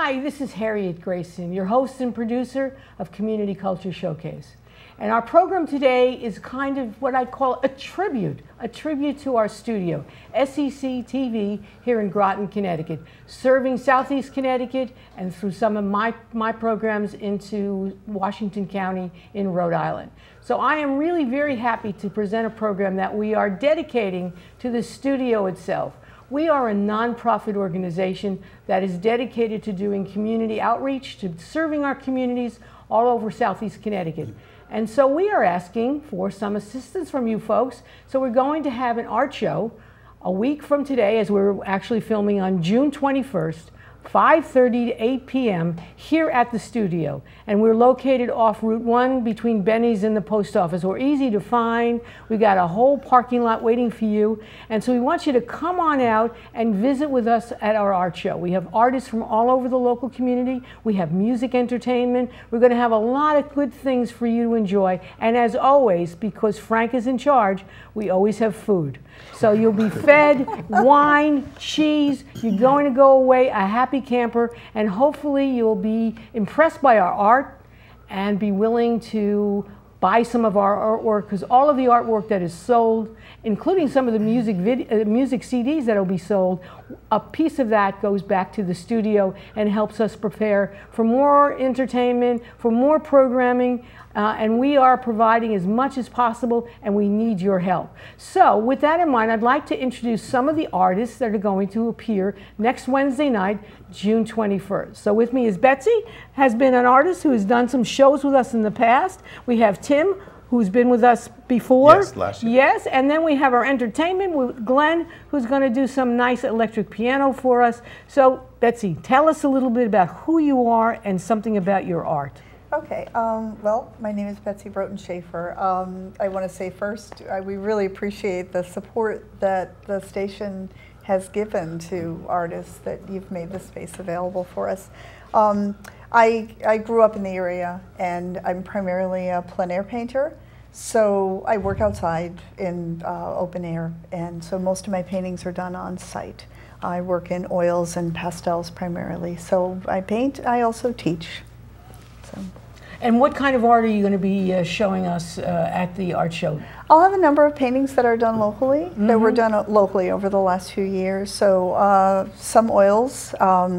Hi, this is Harriet Grayson, your host and producer of Community Culture Showcase. And our program today is kind of what I'd call a tribute to our studio, SEC TV here in Groton, Connecticut, serving Southeast Connecticut and through some of my programs into Washington County in Rhode Island. So I am really very happy to present a program that we are dedicating to the studio itself. We are a nonprofit organization that is dedicated to doing community outreach, to serving our communities all over Southeast Connecticut. And so we are asking for some assistance from you folks. So we're going to have an art show a week from today, as we're actually filming on June 21st, 5:30 to 8 p.m. here at the studio. And we're located off Route 1 between Benny's and the post office. We're easy to find. We got a whole parking lot waiting for you. And so we want you to come on out and visit with us at our art show. We have artists from all over the local community. We have music entertainment. We're going to have a lot of good things for you to enjoy. And as always, because Frank is in charge, we always have food. So you'll be fed wine, cheese. You're going to go away a happy camper, and hopefully you'll be impressed by our art and be willing to buy some of our artwork, because all of the artwork that is sold, including some of the music CDs that will be sold, a piece of that goes back to the studio and helps us prepare for more entertainment, for more programming, and we are providing as much as possible, and we need your help. So with that in mind, I'd like to introduce some of the artists that are going to appear next Wednesday night, June 21st. So with me is Betsy, has been an artist who has done some shows with us in the past. We have Tim, who's been with us before. Yes, last year. Yes, and then we have our entertainment with Glenn, who's going to do some nice electric piano for us. So Betsy, tell us a little bit about who you are and something about your art. Okay, well, my name is Betsy Broughton Schaefer. I want to say first, we really appreciate the support that the station has given to artists, that you've made this space available for us. I grew up in the area, and I'm primarily a plein air painter, so I work outside in open air, and so most of my paintings are done on site. I work in oils and pastels primarily, so I paint, I also teach. So. And what kind of art are you going to be showing us at the art show? I'll have a number of paintings that are done locally, that were done locally over the last few years. So some oils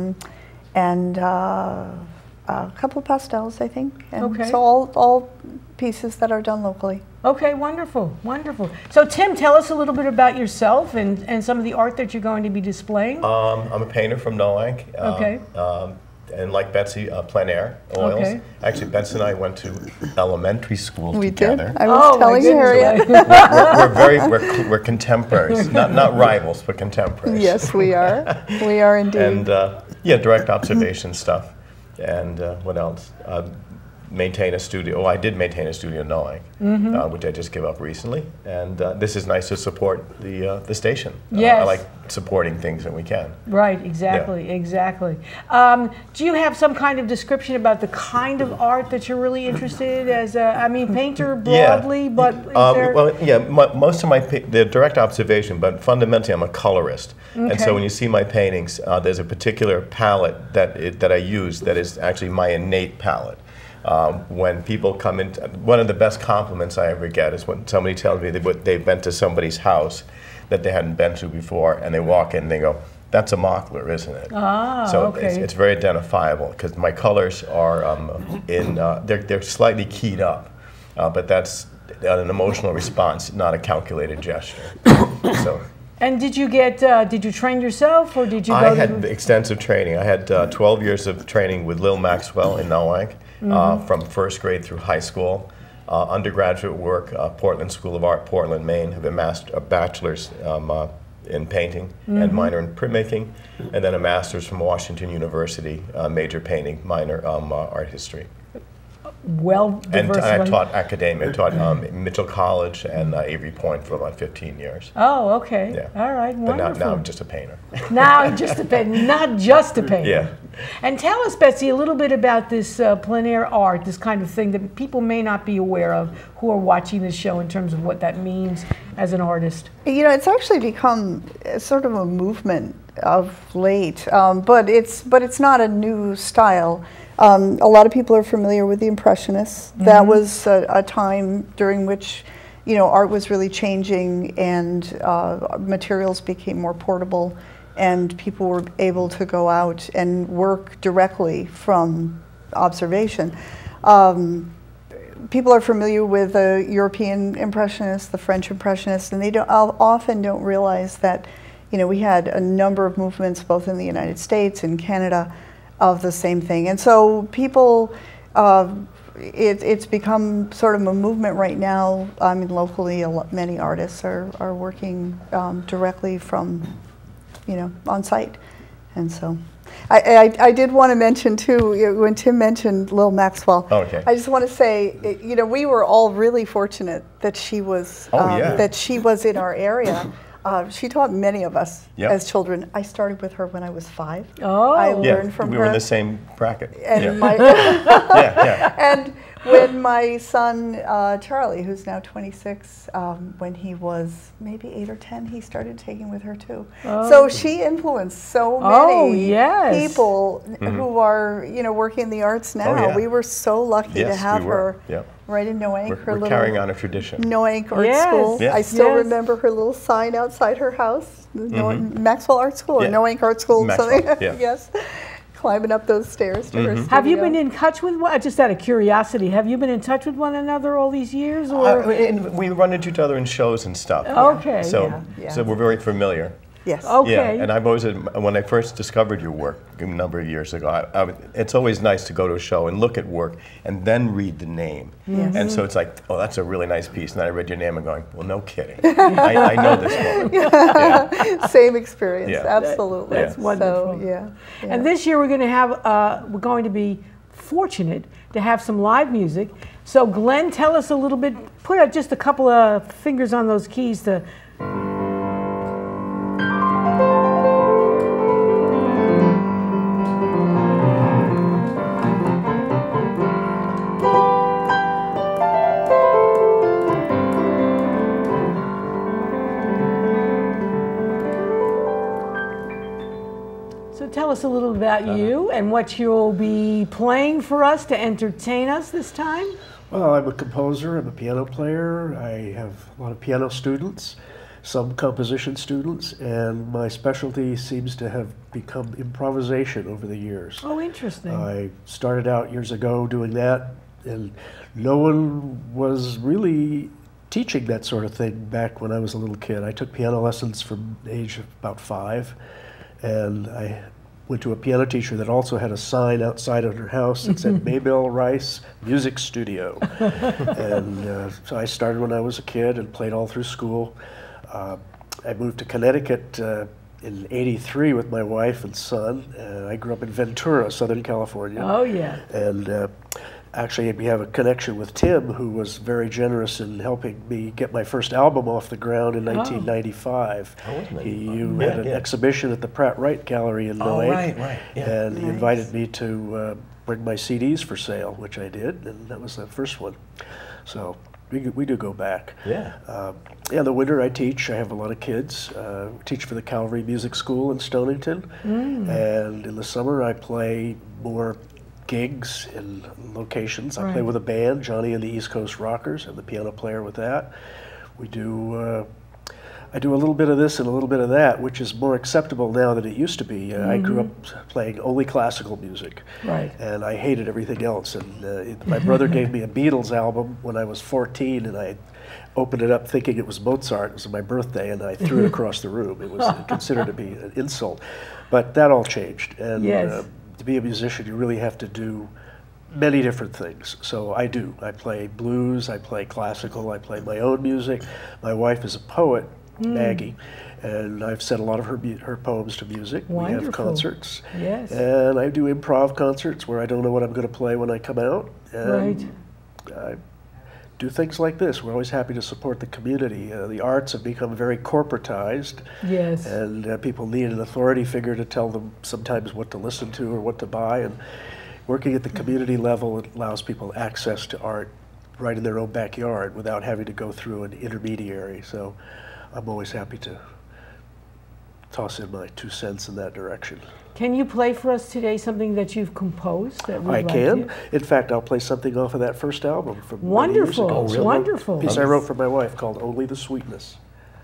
and a couple of pastels, I think. And okay. So all pieces that are done locally. Okay, wonderful, wonderful. So Tim, tell us a little bit about yourself and some of the art that you're going to be displaying. I'm a painter from Noank. Okay. And like Betsy, plein air oils. Okay. Actually, Betsy and I went to elementary school together. Did. I was telling Harriet. We're contemporaries, not rivals, but contemporaries. Yes, we are. We are indeed. And yeah, direct observation stuff. And what else? Maintain a studio. Oh, I did maintain a studio in Noank, which I just gave up recently. And this is nice to support the station. Yes. I like supporting things that we can. Right, exactly, yeah. Exactly. Do you have some kind of description about the kind of art that you're really interested in as a, I mean, painter broadly, yeah. But is there... Well, yeah, most of they're direct observation, but fundamentally I'm a colorist. Okay. And so when you see my paintings, there's a particular palette that I use that is actually my innate palette. When people come in, one of the best compliments I ever get is when somebody tells me they've been to somebody's house that they hadn't been to before, and they walk in and they go, "That's a Mockler, isn't it?" Ah, so okay. It's very identifiable, because my colors are they're slightly keyed up, but that's an emotional response, not a calculated gesture. So. And did you train yourself, or did you go I had extensive training. I had 12 years of training with Lil Maxwell in Noank, from first grade through high school. Undergraduate work, Portland School of Art, Portland, Maine, have a bachelor's in painting and minor in printmaking, and then a master's from Washington University, major painting, minor art history. well And I diversified. taught academia. I taught Mitchell College and Avery Point for about 15 years. Oh, okay. Yeah. All right. But Wonderful. now I'm just a painter. Now just a painter, not just a painter. Yeah. And tell us, Betsy, a little bit about this plein air art, this kind of thing that people may not be aware of who are watching this show in terms of what that means as an artist. You know, it's actually become sort of a movement of late, but it's not a new style. A lot of people are familiar with the Impressionists. Mm-hmm. That was a time during which, you know, art was really changing and materials became more portable, and people were able to go out and work directly from observation. People are familiar with the European Impressionists, the French Impressionists, and they often don't realize that, you know, we had a number of movements both in the United States and Canada of the same thing. And so people, it's become sort of a movement right now. I mean, locally, many artists are working directly from, you know, on site. And so I did want to mention too, when Tim mentioned Lil Maxwell, Okay. I just want to say, you know, we were all really fortunate that she was that she was in our area. She taught many of us as children. I started with her when I was 5. Oh, I learned from her. We were in the same bracket. And and when my son Charlie, who's now 26, when he was maybe 8 or 10, he started taking with her too. Oh. So she influenced so many people who are, you know, working in the arts now. Oh, yeah. We were so lucky to have her right in Noank. We're carrying on a tradition. Noank Art School. Yes. I still remember her little sign outside her house, Maxwell Art School or Noank Art School, something. Yes. Climbing up those stairs to her studio. Have you been in touch with one? Just out of curiosity, have you been in touch with one another all these years? Or? We run into each other in shows and stuff. Okay. So we're very familiar. Yes. Okay. Yeah, and I've always, when I first discovered your work a number of years ago, it's always nice to go to a show and look at work and then read the name. Yes. And so it's like, oh, that's a really nice piece. And then I read your name and going, well, no kidding. I know this woman. Yeah. Same experience, Yeah. absolutely. That's wonderful. So, And this year we're going to have, we're going to be fortunate to have some live music. So Glenn, tell us a little bit, put out just a couple of fingers on those keys to tell us a little about you and what you'll be playing for us to entertain us this time. Well, I'm a composer, I'm a piano player, I have a lot of piano students, some composition students, and my specialty seems to have become improvisation over the years. Oh, interesting. I started out years ago doing that, and no one was really teaching that sort of thing back when I was a little kid. I took piano lessons from the age of about 5, and I went to a piano teacher that also had a sign outside of her house that said Maybelle Rice Music Studio. And so I started when I was a kid and played all through school. I moved to Connecticut in '83 with my wife and son. I grew up in Ventura, Southern California. Oh, yeah. And actually, we have a connection with Tim, who was very generous in helping me get my first album off the ground in 1995. He had an exhibition at the Pratt Wright Gallery in Noank, and he invited me to bring my CDs for sale, which I did, and that was the first one. So we do go back. Yeah. In the winter I teach. I have a lot of kids. Teach for the Calvary Music School in Stonington, and in the summer I play more gigs in locations. I play with a band, Johnny and the East Coast Rockers. I'm the piano player with that. We do, I do a little bit of this and a little bit of that, which is more acceptable now than it used to be. I grew up playing only classical music, and I hated everything else. And my brother gave me a Beatles album when I was 14, and I opened it up thinking it was Mozart. It was my birthday, and I threw it across the room. It was considered to be an insult. But that all changed. And to be a musician, you really have to do many different things. So I do. I play blues, I play classical, I play my own music. My wife is a poet, Maggie. And I've set a lot of her poems to music. Wonderful. We have concerts. Yes. And I do improv concerts where I don't know what I'm going to play when I come out. And I do things like this. We're always happy to support the community. The arts have become very corporatized. Yes. And people need an authority figure to tell them sometimes what to listen to or what to buy. And working at the community level, it allows people access to art right in their own backyard without having to go through an intermediary. So I'm always happy to toss in my 2 cents in that direction. Can you play for us today something that you've composed that we'd I like can. to? In fact, I'll play something off of that first album from many Wonderful. years ago. Oh, really? Wonderful. A piece I wrote for my wife called Only the Sweetness.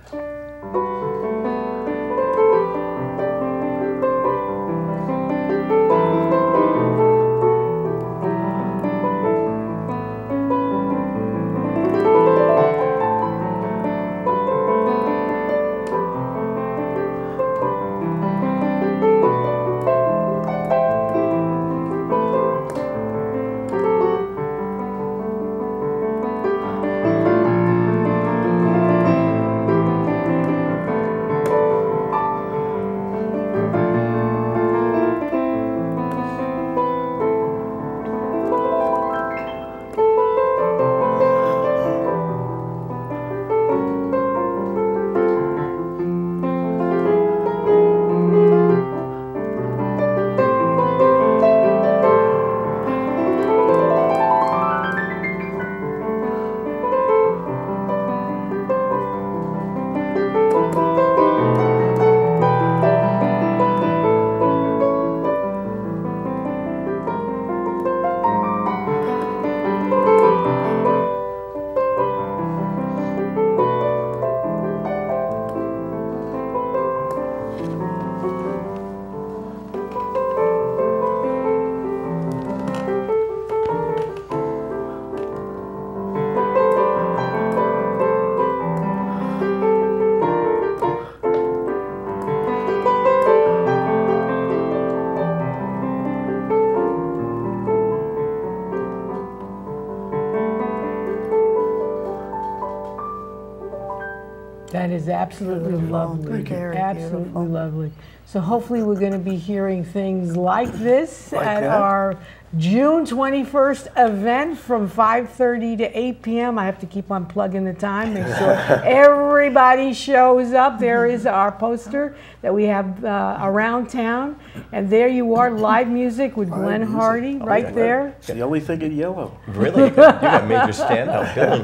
That is absolutely lovely. Very Absolutely beautiful. lovely. So hopefully we're going to be hearing things like this Like at that? our June 21st event from 5:30 to 8 p.m. I have to keep on plugging the time, make sure everybody shows up. There is our poster that we have around town. And there you are, live music with Glenn music. Hardy right yeah. there. It's the only thing in yellow. Really? You got major stand-up billing.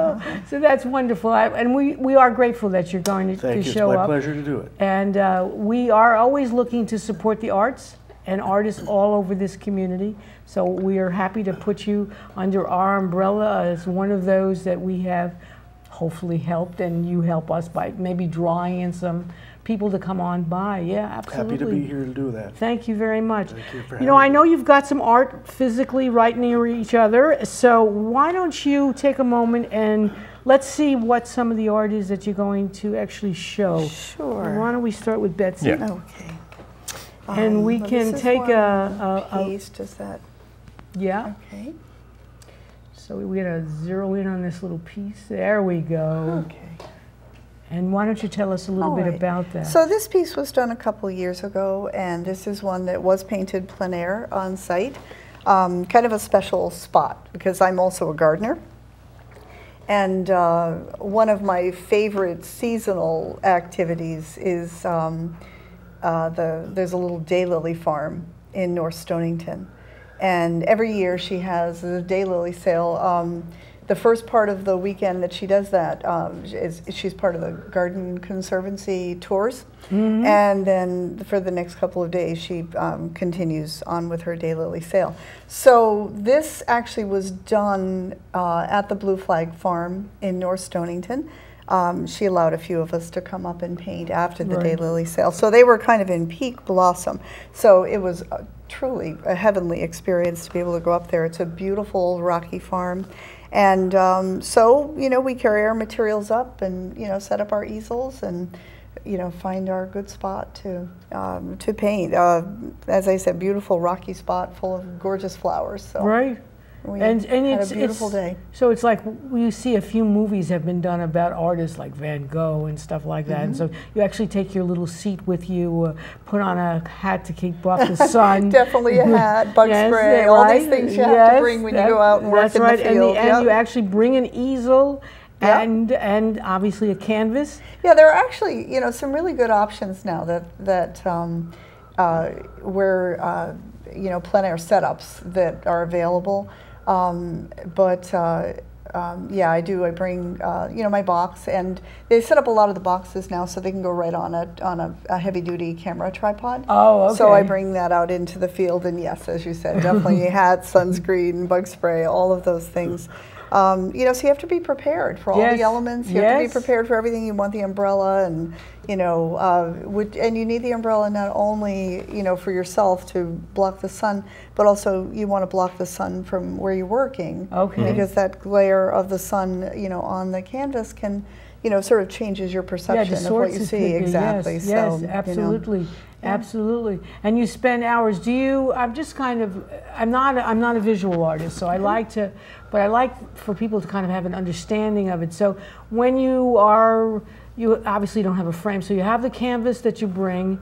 So that's wonderful. And we are grateful that you're going to Thank you. show It's my up. pleasure to do it. And we are always looking to support the arts and artists all over this community. So we are happy to put you under our umbrella as one of those that we have hopefully helped, and you help us by maybe drawing in some people to come on by. Yeah, absolutely. Happy to be here to do that. Thank you very much. Thank you for You know, having I know you've got some art physically right near each other, so why don't you take a moment and let's see what some of the art is that you're going to actually show. Sure. Why don't we start with Betsy? Yeah. Okay. And we well, can this is take one a piece. Does that? yeah. Okay. So we're gonna zero in on this little piece. There we go. Okay. And why don't you tell us a little All bit right. about that? So this piece was done a couple years ago, and this is one that was painted plein air on site. Kind of a special spot because I'm also a gardener. And one of my favorite seasonal activities is there's a little daylily farm in North Stonington. And every year she has a daylily sale. The first part of the weekend that she does that is she's part of the Garden Conservancy tours. Mm-hmm. And then for the next couple of days, she continues on with her daylily sale. So this actually was done at the Blue Flag Farm in North Stonington. She allowed a few of us to come up and paint after the Right. daylily sale. So they were kind of in peak blossom. So it was truly a heavenly experience to be able to go up there. It's a beautiful rocky farm. And so, you know, we carry our materials up and, you know, set up our easels and, you know, find our good spot to paint. As I said, beautiful rocky spot full of gorgeous flowers. So. Right. We and had it's a beautiful day. So it's like we see a few movies have been done about artists like Van Gogh and stuff like that. And so you actually take your little seat with you, put on a hat to keep off the sun. Definitely a hat, bug spray, all these things you have to bring when you go out and work in the field. And you actually bring an easel. And obviously a canvas. Yeah, there are actually some really good options now that where plein air setups that are available. Yeah, I do. I bring my box, and they set up a lot of the boxes now so they can go right on a heavy duty camera tripod. Oh, okay. So I bring that out into the field, and yes, as you said, definitely hats, sunscreen, bug spray, all of those things. So you have to be prepared for all the elements. You have to be prepared for everything. You want the umbrella, and and you need the umbrella not only for yourself to block the sun, but also you want to block the sun from where you're working. Okay. Because that glare of the sun, on the canvas can, sort of changes your perception of what you see. Exactly. Yes, so, absolutely. Absolutely. And you spend hours. I'm not a visual artist, so I like for people to kind of have an understanding of it. So when you obviously don't have a frame, so you have the canvas that you bring,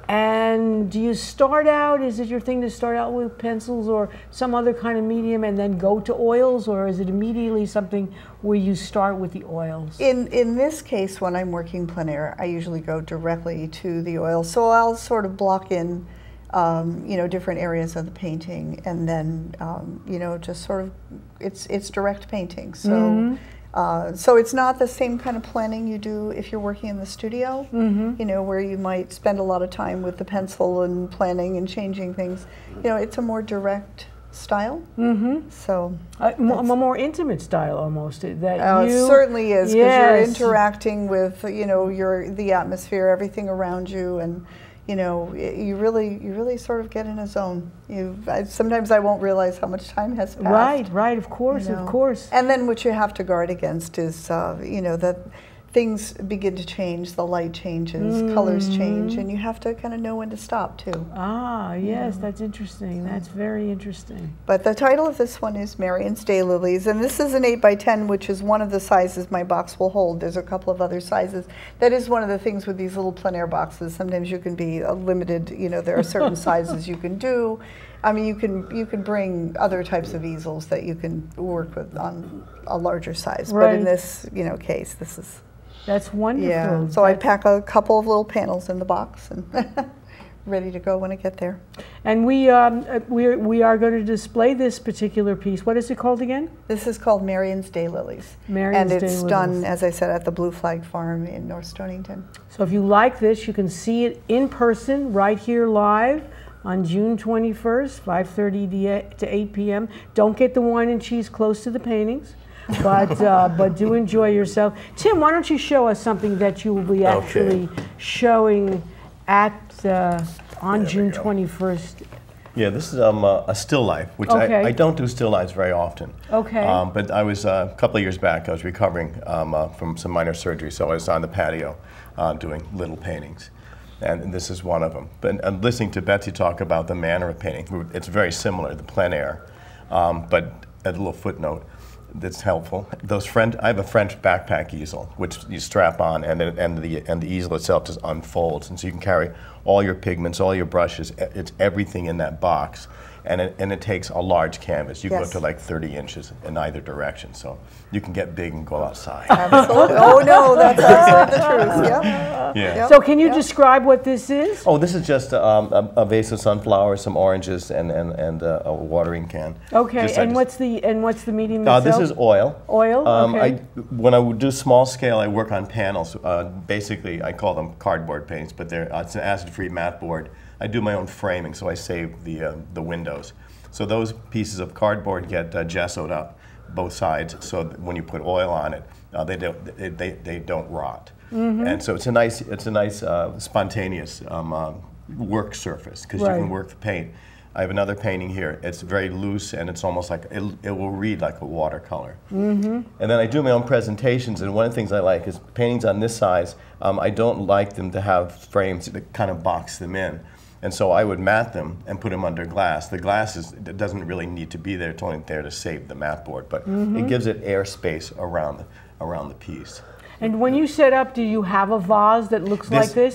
and do you start out, is it your thing to start out with pencils or some other kind of medium and then go to oils, or is it immediately something where you start with the oils? In this case, when I'm working plein air, I usually go directly to the oils. So I'll sort of block in, different areas of the painting, and then, just sort of, it's direct painting. So. So it's not the same kind of planning you do if you're working in the studio, where you might spend a lot of time with the pencil and planning and changing things. It's a more direct style. So a more intimate style almost. It certainly is, because you're interacting with the atmosphere, everything around you, and you really sort of get in a zone. Sometimes I won't realize how much time has passed. Right, of course, of course. And then what you have to guard against is, that things begin to change, the light changes, colors change, and you have to kind of know when to stop too. Ah, yes, that's interesting. That's very interesting. But the title of this one is Marion's Daylilies, and this is an 8x10, which is one of the sizes my box will hold. There's a couple of other sizes. That is one of the things with these little plein air boxes. Sometimes you can be limited, there are certain sizes you can do. I mean, you can bring other types of easels that you can work with on a larger size. But in this, case, this is... That's wonderful. Yeah, so I pack a couple of little panels in the box and ready to go when I get there. And we are going to display this particular piece. What is it called again? This is called Marion's Daylilies. Marion's Daylilies. And it's done, as I said, at the Blue Flag Farm in North Stonington. So if you like this, you can see it in person right here live on June 21st, 5:30 to 8 p.m. Don't get the wine and cheese close to the paintings. But do enjoy yourself. Tim, why don't you show us something that you will be actually showing at on June 21st? Yeah, this is a still life, which I don't do still lives very often. Okay. But I was, a couple of years back, I was recovering from some minor surgery, so I was on the patio doing little paintings. And this is one of them. But I'm listening to Betsy talk about the manner of painting. It's very similar, the plein air, but a little footnote that's helpful. I have a French backpack easel, which you strap on, and the easel itself just unfolds, and so you can carry all your pigments, all your brushes. It's everything in that box, and it takes a large canvas. You go up to like 30 inches in either direction, so you can get big and go outside. Absolutely. Oh no, that's absolutely the truth. Yeah. Yeah. So can you describe what this is? Oh, this is just a vase of sunflowers, some oranges, and a watering can. Okay. And what's the medium itself? This is oil. Oil. Okay. When I would do small scale, I work on panels. Basically, I call them cardboard paints, but it's an acid-free mat board. I do my own framing, so I save the windows. So those pieces of cardboard get gessoed up both sides, so that when you put oil on it, they don't rot. And so it's a nice spontaneous work surface, because you can work the paint. I have another painting here. It's very loose, and it's almost like it will read like a watercolor. And then I do my own presentations, and one of the things I like is paintings on this size. I don't like them to have frames that kind of box them in. And so I would mat them and put them under glass. The glass it doesn't really need to be there. It's only there to save the mat board, but it gives it air space around the piece. And when you set up, do you have a vase that looks like this?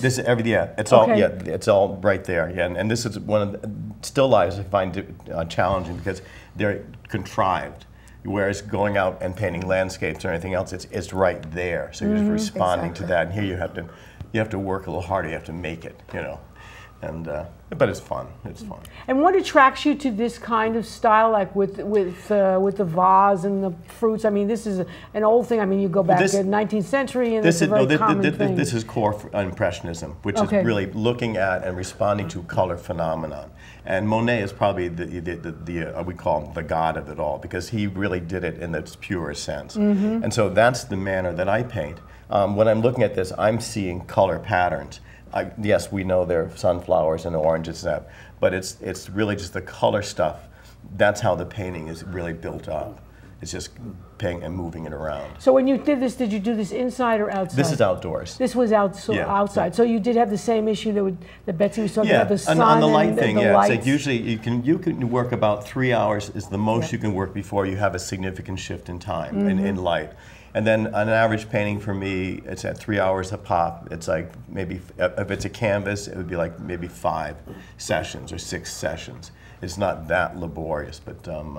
It's all right there. Yeah, and this is one of the still lifes I find challenging because they're contrived. Whereas going out and painting landscapes or anything else, it's right there. So you're just responding to that. And here you have to work a little harder. You have to make it, you know. And but it's fun. It's fun. And what attracts you to this kind of style, like with the vase and the fruits? I mean, this is an old thing. I mean, you go back to the 19th century, and it's a very common thing. This is core Impressionism, which is really looking at and responding to color phenomenon. And Monet is probably we call him the god of it all, because he really did it in its purest sense. And so that's the manner that I paint. When I'm looking at this, I'm seeing color patterns. Yes, we know there are sunflowers and oranges and that, but it's really just the color stuff. That's how the painting is really built up. It's just painting and moving it around. So when you did this, did you do this inside or outside? This is outdoors. This was outside. Yeah. So you did have the same issue that Betsy was talking about, the sun on the light and thing. the lights. So usually you can work about 3 hours is the most you can work before you have a significant shift in time in light. And then an average painting for me, it's at 3 hours a pop. It's like maybe, if it's a canvas, it would be like maybe 5 sessions or 6 sessions. It's not that laborious, but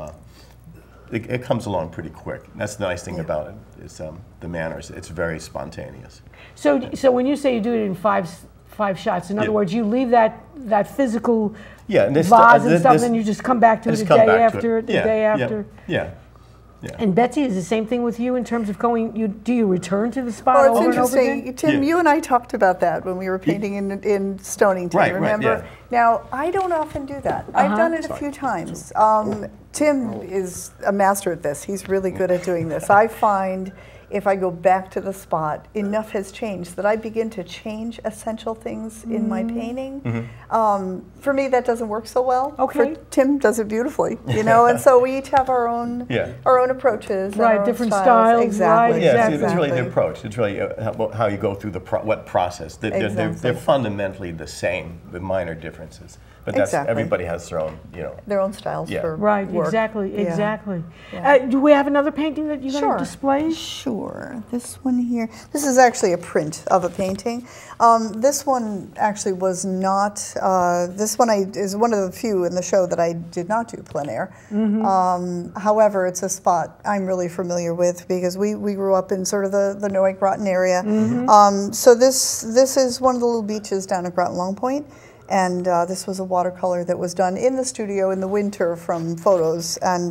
it comes along pretty quick. That's the nice thing about it, is the manners. It's very spontaneous. So when you say you do it in five shots, in other words, you leave that physical vase and stuff, and you just come back to it the day after, the day after. Yeah. And Betsy, is the same thing with you in terms of going? Do you return to the spot over and over again? Well, it's interesting, Tim. You and I talked about that when we were painting in Stonington. Remember? Right, yeah. Now, I don't often do that. I've done it a few times. Tim is a master at this. He's really good at doing this. I find if I go back to the spot, enough has changed that I begin to change essential things in my painting. For me, that doesn't work so well. Okay. For Tim, does it beautifully, you know. And so we each have our own approaches, and our own different styles. Exactly. Yeah, it's really the approach. It's really how you go through what process. They're fundamentally the same with minor differences. But that's everybody has their own, their own styles for work. Exactly. Yeah. Do we have another painting that you're going to display? Sure. This one here. This is actually a print of a painting. This one actually was not. This one is one of the few in the show that I did not do plein air. However, it's a spot I'm really familiar with because we grew up in sort of the Noy-Groton area. So this is one of the little beaches down at Groton Long Point. And this was a watercolor that was done in the studio in the winter from photos, and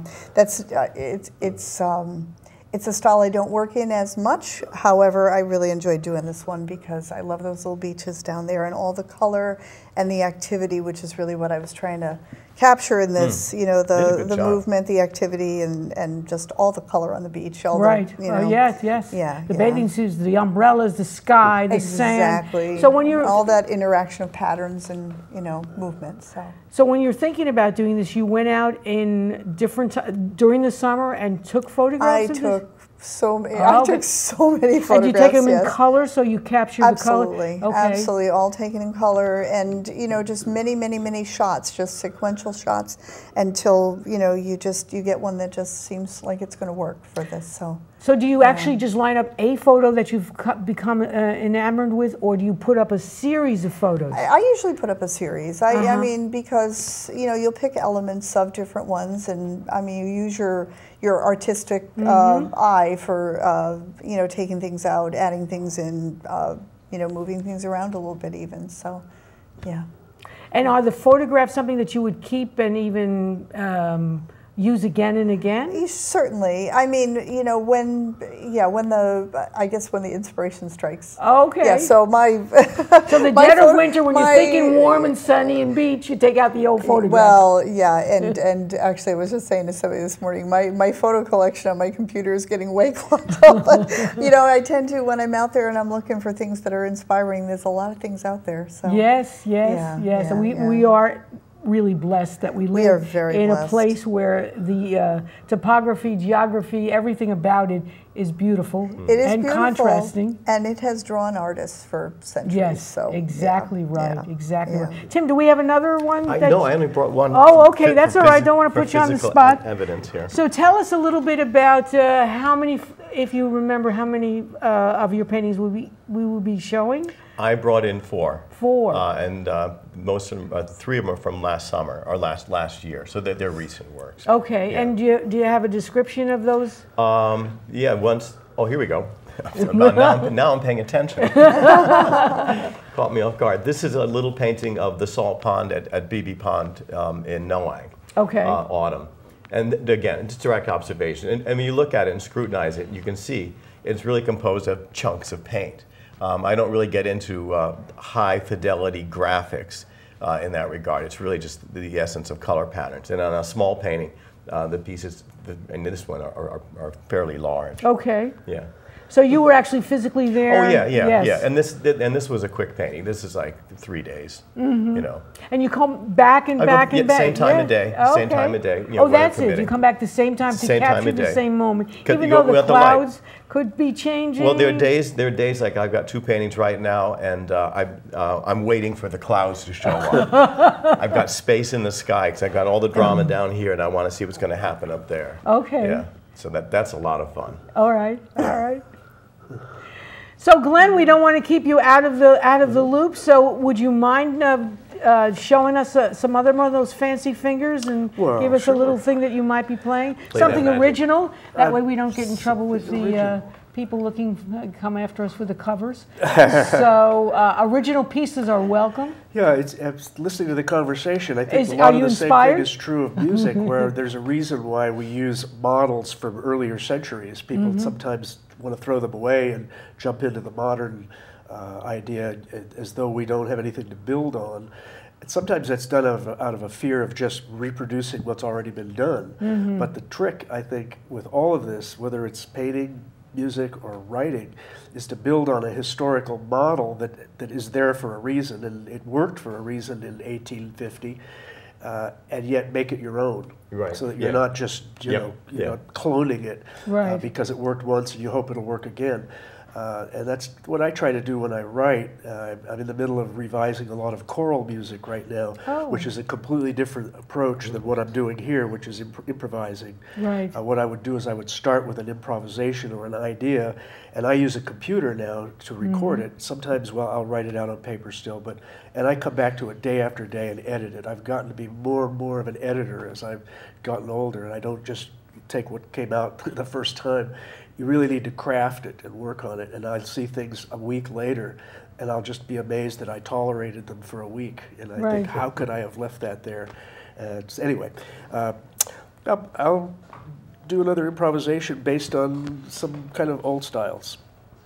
it's a style I don't work in as much. However, I really enjoyed doing this one because I love those little beaches down there and all the color and the activity, which is really what I was trying to capture in this. The movement, the activity, and just all the color on the beach. All yes. Yeah. The bathing suits, the umbrellas, the sky, the sand. Exactly. So when you're all that interaction of patterns and movement. So when you're thinking about doing this, you went out in during the summer and took photographs. I took so many photographs. And you take them in color, so you capture the color? Absolutely, all taken in color, and just many shots, just sequential shots, until you get one that just seems like it's going to work for this. So do you actually just line up a photo that you've become enamored with, or do you put up a series of photos? I usually put up a series. I mean, because you'll pick elements of different ones, and I mean, you use your artistic eye for taking things out, adding things in, moving things around a little bit even. So, yeah. And are the photographs something that you would keep and even use again and again? Certainly. I mean, when the inspiration strikes. Okay. Yeah, so so the dead of winter, when you're thinking warm and sunny and beach, you take out the old photographs. Well, yeah, and actually I was just saying to somebody this morning, my photo collection on my computer is getting way clogged up. But, I tend to, when I'm out there and I'm looking for things that are inspiring, there's a lot of things out there. So Yes. And we are really blessed that we We are live very in a blessed. place where the topography, geography, everything about it is beautiful It is and beautiful, contrasting. and it has drawn artists for centuries. Yes, so, exactly yeah, right, yeah, exactly yeah. right. Tim, do we have another one? No, I only brought one. Oh, okay, for that's all right. Don't want to for put you on the physical spot. Evidence here. So tell us a little bit about how many, if you remember, how many of your paintings we will be showing? I brought in 4. 4. And most of them, 3 of them are from last summer, or last year, so they're recent works. Okay, Yeah. and do you have a description of those? Yeah, once, oh, here we go. now I'm paying attention. Caught me off guard. This is a little painting of the salt pond at BB Pond in Noang. Okay. Autumn. And again, it's direct observation. And when you look at it and scrutinize it, you can see it's really composed of chunks of paint. I don't really get into high fidelity graphics in that regard. It's really just the essence of color patterns. And on a small painting, the pieces, in this one, are fairly large. Okay. Yeah. So you were actually physically there? Oh yeah, Yes. yeah. And this was a quick painting. This is like 3 days. You know. And you come back and I go- back yeah, and back? same time of day, same Okay. time of day, you know, Oh, weather that's it. You permitting. come back the same time to Same time capture of the day. same moment, 'Cause even you though go the without the light. clouds could be changing. Well, there are days like I've got 2 paintings right now, and I'm waiting for the clouds to show up. I've got space in the sky because I've got all the drama down here, and I want to see what's going to happen up there. Okay. Yeah. So that's a lot of fun. All right. All right. So, Glenn, we don't want to keep you out of the loop. So, would you mind showing us some other one of those fancy fingers and Well, give us sure. a little thing that you might be playing? Play Something that magic. original. That way, we don't get in trouble with the people looking come after us for the covers. So, original pieces are welcome. Yeah, it's listening to the conversation. I think a Are lot of you the same inspired? thing is true of music, where there's a reason why we use models from earlier centuries. People sometimes want to throw them away and jump into the modern idea as though we don't have anything to build on. And sometimes that's done out of a fear of just reproducing what's already been done. But the trick, I think, with all of this, whether it's painting, music, or writing, is to build on a historical model that is there for a reason, and it worked for a reason in 1850, and yet make it your own. Right, So that you're yeah. not just you know cloning it Right. because it worked once and you hope it'll work again. And that's what I try to do when I write. I'm in the middle of revising a lot of choral music right now, Oh. which is a completely different approach than what I'm doing here, which is improvising. Right. What I would do is I would start with an improvisation or an idea, and I use a computer now to record it. Sometimes, I'll write it out on paper still, and I come back to it day after day and edit it. I've gotten to be more and more of an editor as I've gotten older, and I don't just take what came out the first time. You really need to craft it and work on it, and I'll see things a week later, and I'll just be amazed that I tolerated them for a week, and I Right. think, how could I have left that there? Anyway, I'll do another improvisation based on some kind of old styles.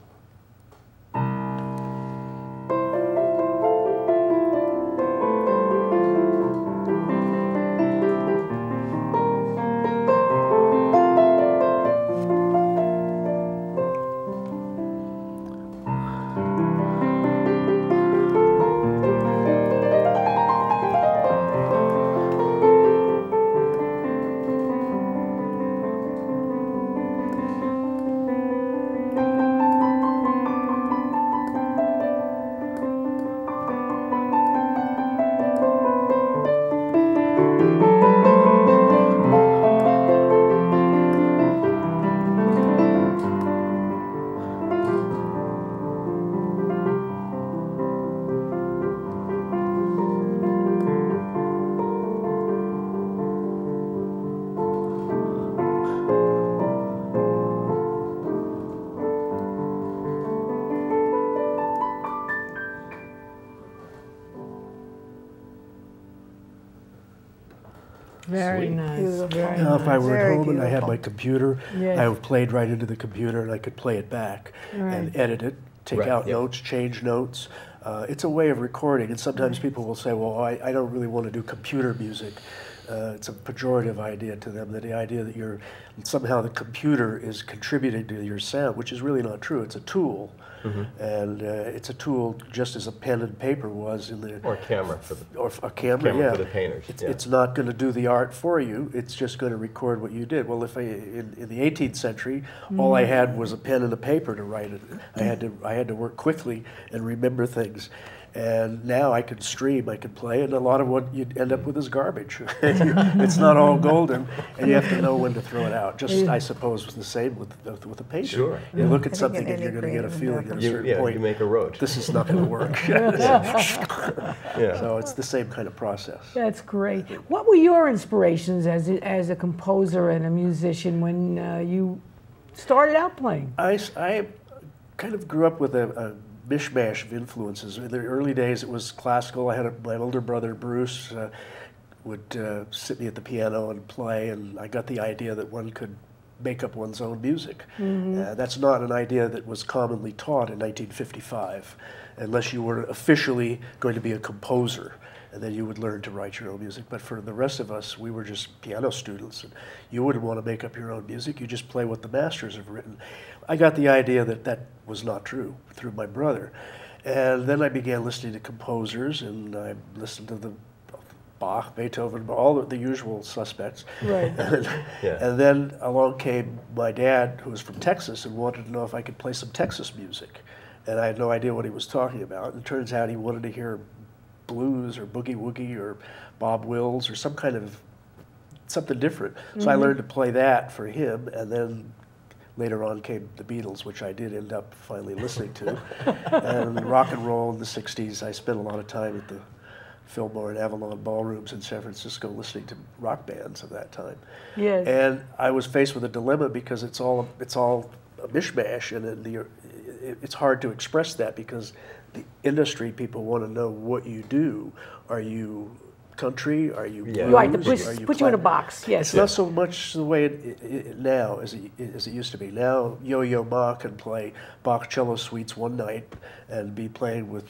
Very Sweet. nice. Beautiful. Very Now, if I nice. were Very at home and I had beautiful. my computer, Yes. I would played right into the computer and I could play it back Right. and edit it, take Right, out yeah. notes, change notes. It's a way of recording, and sometimes people will say, well, I don't really want to do computer music. it's a pejorative idea to them, that the idea that you're somehow the computer is contributing to your sound, which is really not true. It's a tool. And it's a tool just as a pen and paper was in the... Or a camera for the, or a camera, yeah. for the painters. It's not going to do the art for you. It's just going to record what you did. Well, if in the 18th century, all I had was a pen and a paper to write it. I had to work quickly and remember things. And now I can stream, I can play, and a lot of what you end up with is garbage. It's not all golden, and you have to know when to throw it out. Just, I suppose, the same with a painting. Sure. You look at something and you're going to get a feeling at a certain point. You make a road. This is not going to work. So it's the same kind of process. That's great. What were your inspirations as a composer and a musician when you started out playing? I kind of grew up with a mishmash of influences. In the early days, it was classical. I had my older brother, Bruce, would sit me at the piano and play, and I got the idea that one could make up one's own music. That's not an idea that was commonly taught in 1955, unless you were officially going to be a composer, and then you would learn to write your own music. But for the rest of us, we were just piano students, and you wouldn't want to make up your own music. You just play what the masters have written. I got the idea that that was not true through my brother. And then I began listening to composers, and I listened to the Bach, Beethoven, all the usual suspects. Right. And then along came my dad, who was from Texas, and wanted to know if I could play some Texas music. And I had no idea what he was talking about. And it turns out he wanted to hear blues or boogie woogie or Bob Wills or some kind of something different. So I learned to play that for him, and then later on came the Beatles, which I did end up finally listening to. And rock and roll in the 60s, I spent a lot of time at the Fillmore and Avalon ballrooms in San Francisco listening to rock bands of that time. Yes. And I was faced with a dilemma because it's all a mishmash, and it's hard to express that because the industry people want to know what you do. Are you country? Are you blues? Right, to put you in a box, yes. It's not so much the way it now as it used to be. Now Yo-Yo Ma can play Bach cello suites one night and be playing with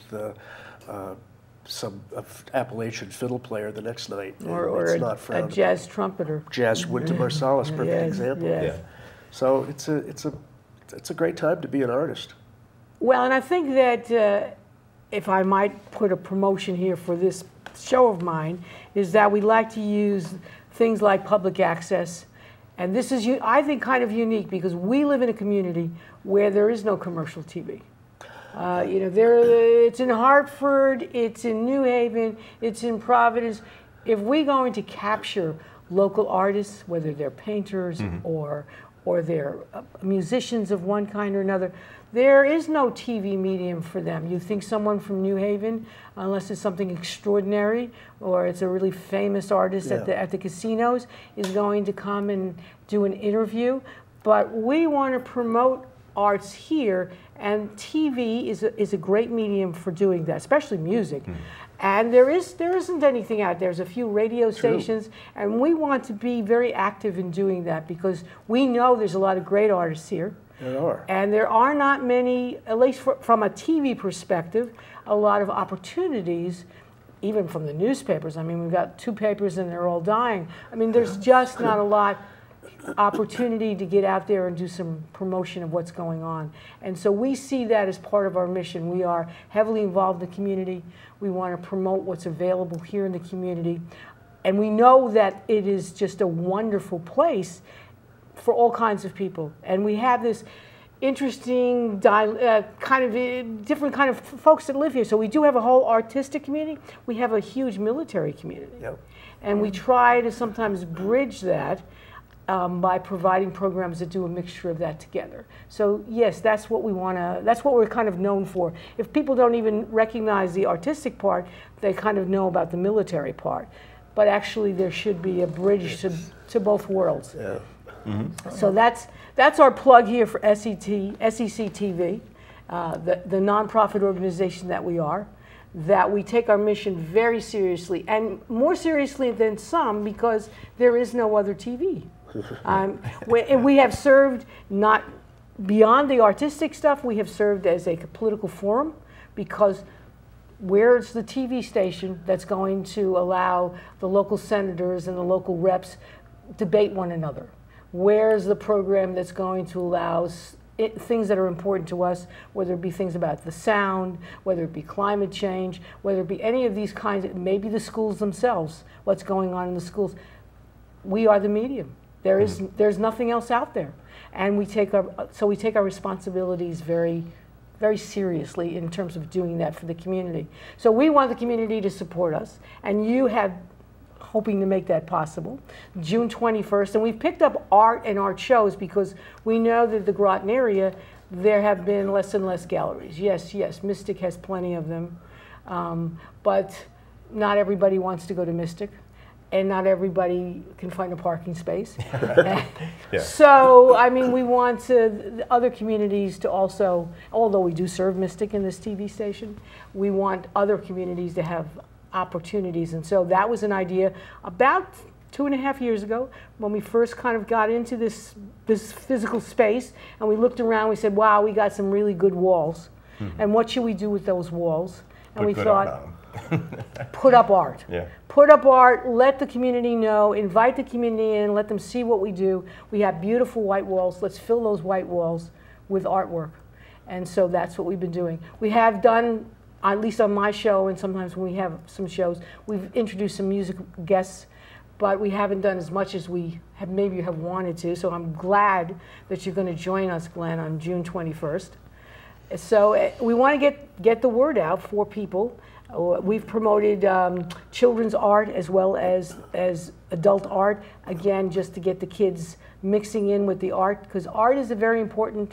some Appalachian fiddle player the next night. Or a jazz trumpeter. Jazz, Wynton Marsalis, perfect example. Yes. Yeah. So it's a great time to be an artist. Well, and I think that if I might put a promotion here for this show of mine, is that we like to use things like public access. And this is, I think, kind of unique because we live in a community where there is no commercial TV. It's in Hartford, it's in New Haven, it's in Providence. If we're going to capture local artists, whether they're painters or they're musicians of one kind or another, there is no TV medium for them. You think someone from New Haven, unless it's something extraordinary or it's a really famous artist at the casinos, is going to come and do an interview. But we want to promote arts here, and TV is a great medium for doing that, especially music. And there isn't anything out there. There's a few radio stations, and we want to be very active in doing that because we know there's a lot of great artists here. There are. And there are not many, at least from a TV perspective, a lot of opportunities, even from the newspapers. I mean, we've got 2 papers and they're all dying. I mean, there's just not a lot opportunity to get out there and do some promotion of what's going on. And so we see that as part of our mission. We are heavily involved in the community. We want to promote what's available here in the community. And we know that it is just a wonderful place for all kinds of people. And we have this interesting different kind of folks that live here. So we do have a whole artistic community. We have a huge military community. Yep. And we try to sometimes bridge that by providing programs that do a mixture of that together. So yes, that's what we're kind of known for. If people don't even recognize the artistic part, they kind of know about the military part. But actually there should be a bridge to both worlds. Yeah. So that's our plug here for SEC TV, the nonprofit organization that we are, that we take our mission very seriously, and more seriously than some because there is no other TV. We have served not beyond the artistic stuff, we have served as a political forum because Where's the TV station that's going to allow the local senators and the local reps debate one another? Where's the program that's going to allow things that are important to us, whether it be things about the sound, whether it be climate change, whether it be any of these kinds of, maybe the schools themselves, what's going on in the schools. We are the medium. There's nothing else out there. And we take our responsibilities very, very seriously in terms of doing that for the community. So we want the community to support us, and you have hoping to make that possible. June 21st, and we've picked up art and art shows because we know that the Groton area, there have been less and less galleries. Yes, Mystic has plenty of them, but not everybody wants to go to Mystic, and not everybody can find a parking space. Yeah. So, I mean, we want other communities to also, although we do serve Mystic in this TV station, we want other communities to have opportunities. And so that was an idea about 2.5 years ago when we first kind of got into this physical space, and we looked around, we said, wow, we got some really good walls. And what should we do with those walls? And we thought, put up art. Yeah. Put up art, let the community know, invite the community in, let them see what we do. We have beautiful white walls. Let's fill those white walls with artwork. And so that's what we've been doing. We have done, at least on my show, and sometimes when we have some shows, we've introduced some music guests, but we haven't done as much as we have maybe have wanted to. So I'm glad that you're going to join us, Glenn, on June 21st. So we want to get the word out for people. We've promoted children's art as well as adult art, again, just to get the kids mixing in with the art, because art is very important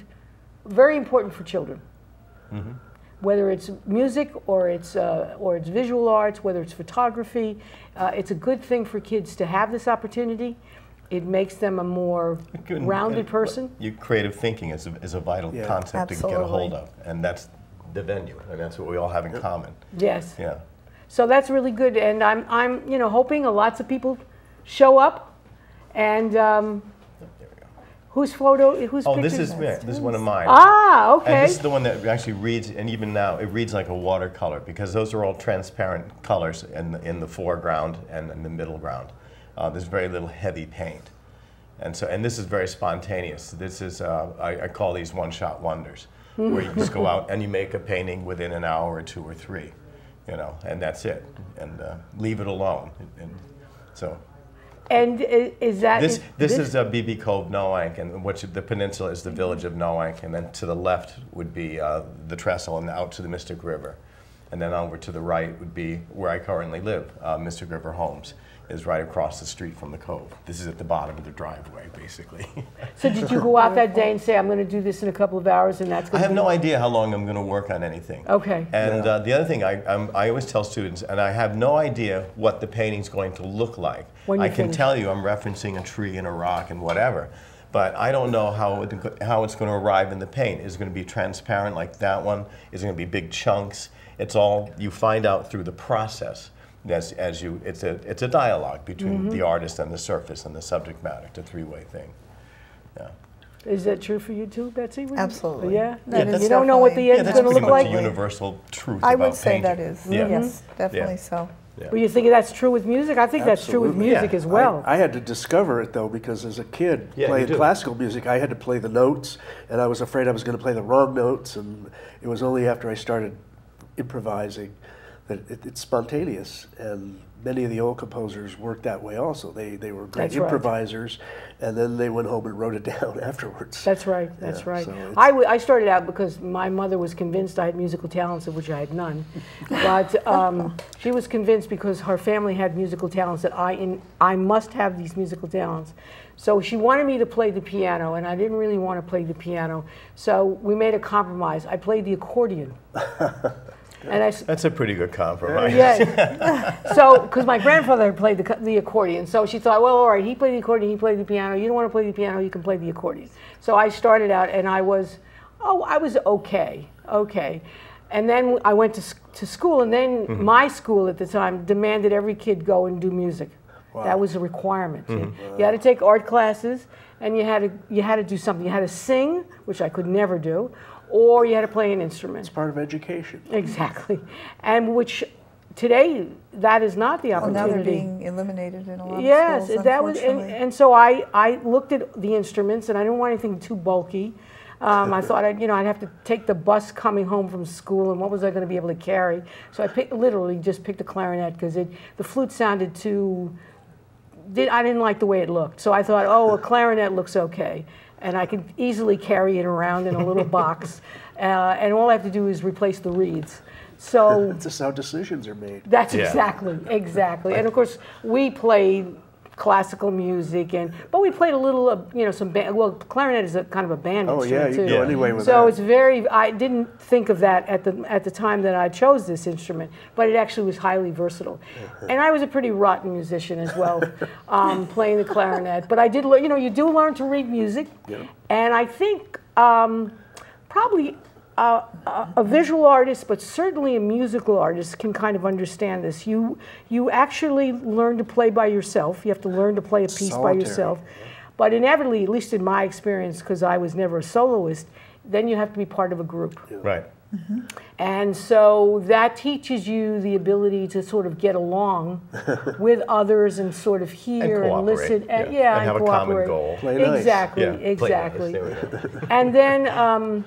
for children. Mm-hmm. Whether it's music or it's visual arts, whether it's photography, it's a good thing for kids to have this opportunity. It makes them a more rounded person. Creative thinking is a vital concept to get a hold of, and that's the venue, and that's what we all have in common. Yes. Yeah. So that's really good, and I'm hoping lots of people show up, and whose photo? Whose picture? This is one of mine. Ah, okay. And this is the one that actually reads, and even now it reads like a watercolor, because those are all transparent colors in the foreground and in the middle ground. There's very little heavy paint, and this is very spontaneous. This is I call these one-shot wonders, where you just go out and you make a painting within an hour or 2 or 3, and that's it, and leave it alone. And so. And is that this is BB Cove, Noank, and the peninsula is the village of Noank, and then to the left would be the trestle, and out to the Mystic River, and then over to the right would be where I currently live. Mystic River Homes is right across the street from the cove. This is at the bottom of the driveway, basically. So did you go out that day and say, I'm going to do this in a couple of hours, and that's going to I have no idea how long I'm going to work on anything. Okay. And the other thing, I always tell students, and I have no idea what the painting's going to look like. I can tell you I'm referencing a tree and a rock and whatever, but I don't know how it's going to arrive in the paint. Is it going to be transparent like that one? Is it going to be big chunks? It's all you find out through the process. It's a dialogue between the artist and the surface and the subject matter. It's a three-way thing. Yeah. Is that true for you too, Betsy? Absolutely. Yeah. You don't know what the end's going to look like. That's pretty much a universal truth. I would about say painting. that is. Yeah. Yes, definitely so. Yeah. Well, you think that's true with music? I think that's true with music as well. I had to discover it, though, because as a kid playing classical music, I had to play the notes, and I was afraid I was going to play the wrong notes, and it was only after I started improvising that it's spontaneous, and many of the old composers worked that way also. They were great improvisers, and then they went home and wrote it down afterwards. That's right, that's right. So I started out because my mother was convinced I had musical talents, of which I had none. But she was convinced because her family had musical talents that I must have these musical talents. So she wanted me to play the piano, and I didn't really want to play the piano. So we made a compromise. I played the accordion. And that's a pretty good compromise. Yeah. So, because my grandfather had played the accordion, so she thought, well, all right, he played the accordion, he played the piano. You don't want to play the piano, you can play the accordion. So I started out, and I was okay. And then I went to school, and then my school at the time demanded every kid go and do music. Wow. That was a requirement. You had to take art classes, and you had to do something. You had to sing, which I could never do, or you had to play an instrument. It's part of education. Exactly, and which today that is not the opportunity. Well, now they're being eliminated in a lot of yes, schools, that was, and so I looked at the instruments, and I didn't want anything too bulky. I thought I'd have to take the bus coming home from school, and what was I going to be able to carry? So I literally just picked the clarinet because the flute sounded too. I didn't like the way it looked, so I thought, oh, a clarinet looks okay, and I could easily carry it around in a little box, and all I have to do is replace the reeds. So that's just how decisions are made. That's exactly. And of course, we played classical music, but we played a little, some band. Well, clarinet is a kind of a band instrument too. You can go anyway with that. So it's very. I didn't think of that at the time that I chose this instrument, but it actually was highly versatile. And I was a pretty rotten musician as well, playing the clarinet. But I did learn. You do learn to read music, and I think probably. A visual artist, but certainly a musical artist, can kind of understand this. You actually learn to play by yourself. You have to learn to play a piece by yourself. But inevitably, at least in my experience, because I was never a soloist, then you have to be part of a group. Right. Mm-hmm. And so that teaches you the ability to sort of get along with others and sort of hear and listen. And have cooperate. a common goal. Play nice. Exactly, exactly. And then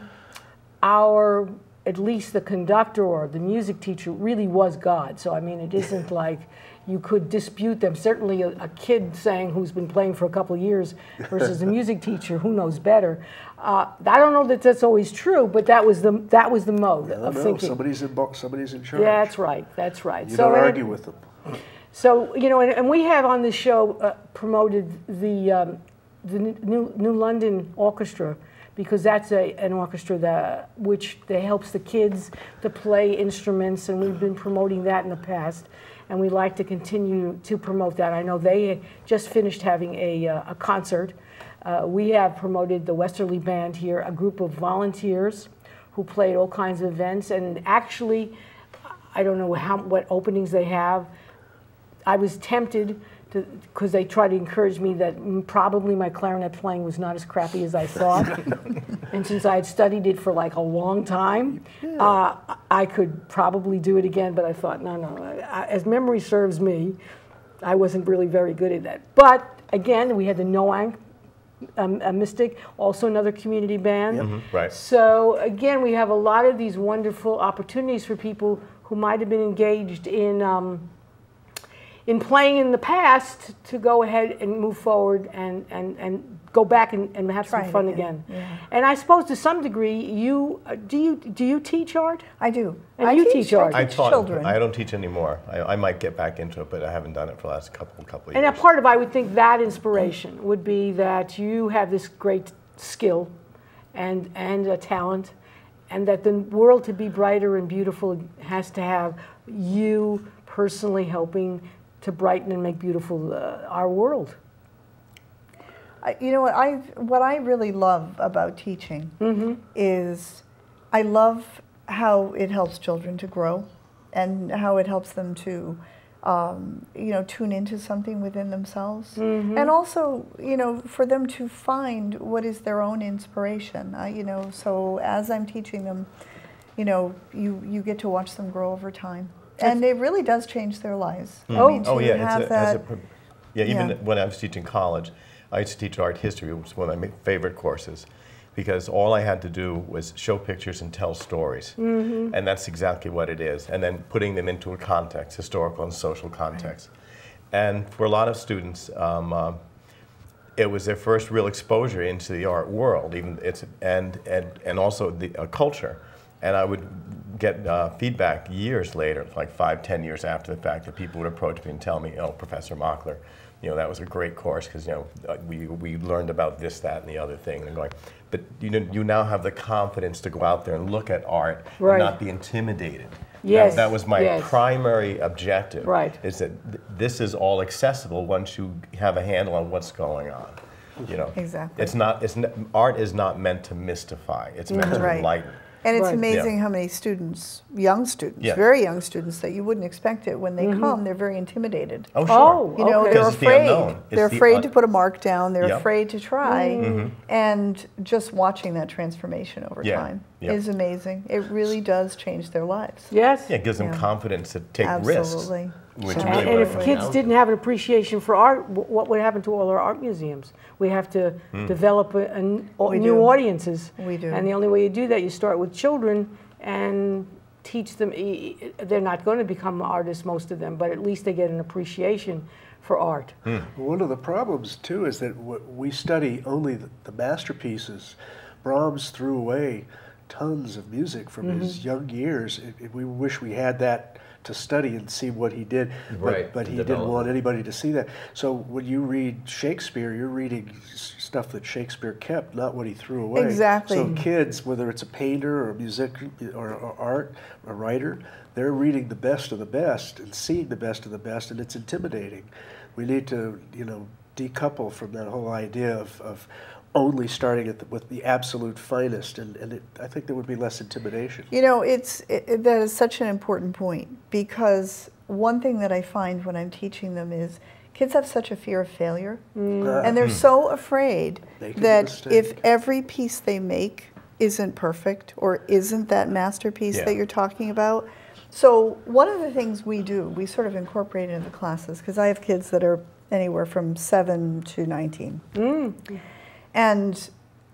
at least the conductor or the music teacher really was God. So, I mean, it isn't like you could dispute them. Certainly a kid saying who's been playing for a couple of years versus a music teacher who knows better. I don't know that that's always true, but that was the mode of thinking. Somebody's in charge. Yeah, that's right. You don't argue with them. So, and we have on this show promoted the New London Orchestra, because that's an orchestra which helps the kids to play instruments, and we've been promoting that in the past, and we like to continue to promote that. I know they just finished having a concert. We have promoted the Westerly Band here, a group of volunteers who played all kinds of events, and actually, I don't know what openings they have. I was tempted because they tried to encourage me that probably my clarinet playing was not as crappy as I thought. And since I had studied it for like a long time, I could probably do it again, but I thought, no. As memory serves me, I wasn't really very good at that. But again, we had the Noank Mystic, also another community band. Mm-hmm. Right. So again, we have a lot of these wonderful opportunities for people who might have been engaged in playing in the past to go ahead and move forward and go back and have some fun again. Yeah. And I suppose to some degree, do you teach art? I do. And you teach art. I teach children. I don't teach anymore. I might get back into it, but I haven't done it for the last couple of years. And a part of, I would think, that inspiration would be that you have this great skill and a talent, and that the world to be brighter and beautiful has to have you personally helping to brighten and make beautiful our world. What I really love about teaching is I love how it helps children to grow, and how it helps them to tune into something within themselves, and also for them to find what is their own inspiration. So as I'm teaching them, you get to watch them grow over time. And it really does change their lives. Even when I was teaching college, I used to teach art history, which was one of my favorite courses, because all I had to do was show pictures and tell stories. And that's exactly what it is. And then putting them into a context, historical and social context. Right. And for a lot of students, it was their first real exposure into the art world, and also the culture. And I would get feedback years later, like 5-10 years after the fact, that people would approach me and tell me, "Oh, Professor Mockler, that was a great course because we learned about this, that, and the other thing." And I'm going, but you now have the confidence to go out there and look at art and not be intimidated. Yes, that was my primary objective. Right. Is that this is all accessible once you have a handle on what's going on. Exactly. Art is not meant to mystify. It's meant to enlighten. And it's Right. amazing how many students, young students, Yeah. very young students, that you wouldn't expect it. When they come, they're very intimidated. Oh, sure. Oh, You know, okay. they're Because it's the afraid. unknown. It's They're the afraid to put a mark down. They're Yep. afraid to try. And just watching that transformation over Yeah. time Yep. is amazing. It really does change their lives. Yes. Yeah, it gives them Yeah. confidence to take risks. Absolutely. Which So- really And what I if find kids out. didn't have an appreciation for art, what would happen to all our art museums? We have to develop We new do. audiences. We do. And the only way you do that, you start with children and teach them. They're not going to become artists, most of them, but at least they get an appreciation for art. One of the problems, too, is that we study only the masterpieces. Brahms threw away tons of music from his young years. We wish we had that to study and see what he did, Right, but he to didn't develop want it. anybody to see that. So when you read Shakespeare, you're reading stuff that Shakespeare kept, not what he threw away. Exactly. So kids, whether it's a painter or music or art, a writer, they're reading the best of the best and seeing the best of the best, and it's intimidating. We need to, decouple from that whole idea of only starting with the absolute finest, and I think there would be less intimidation. You know, that is such an important point, because one thing that I find when I'm teaching them is kids have such a fear of failure, and they're so afraid Making a that mistake. if every piece they make isn't perfect or isn't that masterpiece Yeah. that you're talking about. So one of the things we do, we sort of incorporate into the classes, because I have kids that are anywhere from 7 to 19. And,